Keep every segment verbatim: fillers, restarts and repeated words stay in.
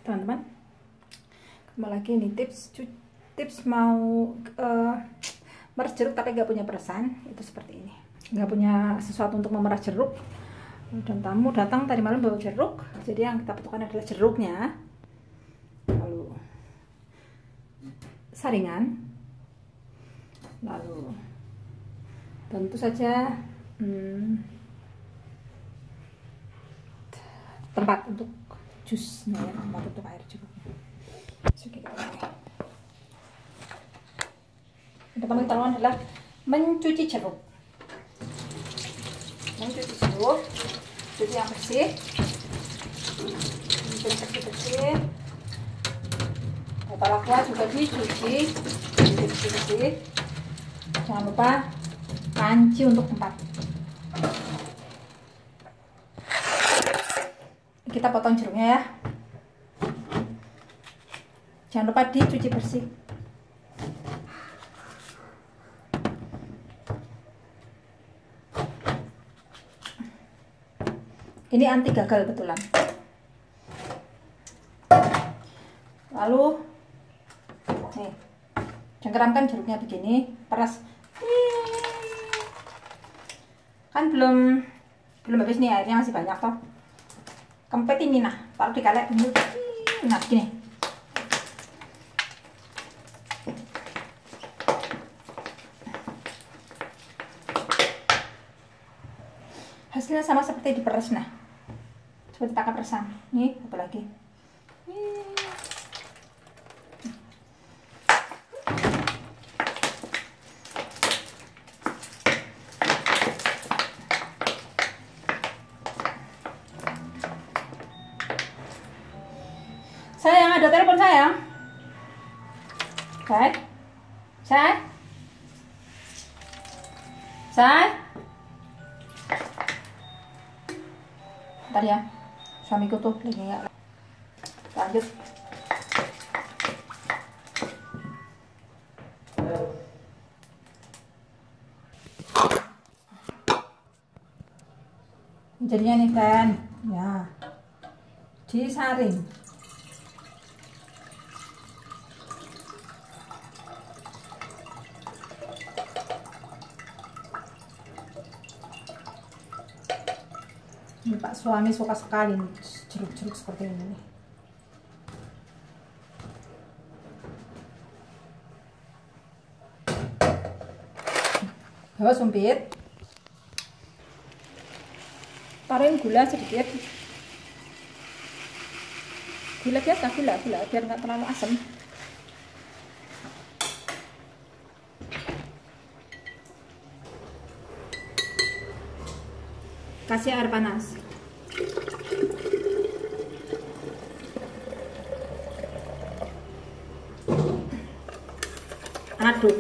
teman-teman. Kembali lagi nih tips tips mau uh, meres jeruk tapi nggak punya perasan, itu seperti ini. Nggak punya sesuatu untuk memeras jeruk, dan tamu datang tadi malam bawa jeruk, jadi yang kita butuhkan adalah jeruknya, lalu saringan, lalu tentu saja hmm, tempat untuk jusnya, ya, tempat untuk air jeruknya. Oke, kita pakai. Yang pertama kita lakukan adalah mencuci jeruk. Mencuci jeruk, cuci yang bersih, cuci bersih-bersih. Kepala kuah juga dicuci, bersih-bersih. Jangan lupa panci untuk tempat. Kita potong jeruknya ya. Jangan lupa dicuci bersih. Ini anti gagal betulan. Lalu nih, cengkeramkan jeruknya begini, peras. Kan belum belum habis nih, airnya masih banyak toh. Kempet ini nah, taruh di kaleng dulu. Nah, gini. Hasilnya sama seperti diperes, nah. Seperti pakai perasan. Nih, satu lagi. Nih. Sayang, ada telepon sayang. Say, say, say. Bentar ya, suamiku tuh lagi nggak. Lanjut. Jadinya nih kan, ya, disaring. Ini Pak suami suka sekali jeruk-jeruk seperti ini. Bawa sumpit. Taruhin gula sedikit. Gula biasa, gula, gula biar nggak terlalu asam. Kasih air panas. Aduk.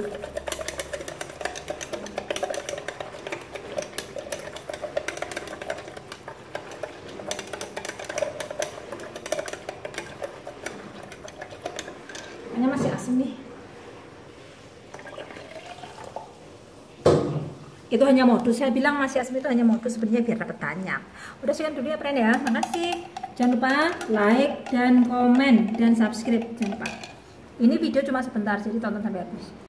Hanya masih asam nih. Itu hanya modus, saya bilang masih asam itu hanya modus sebenarnya biar dapat banyak. Udah sekian dulu ya friend ya, makasih. Jangan lupa like dan komen dan subscribe, jangan lupa. Ini video cuma sebentar, jadi tonton sampai habis.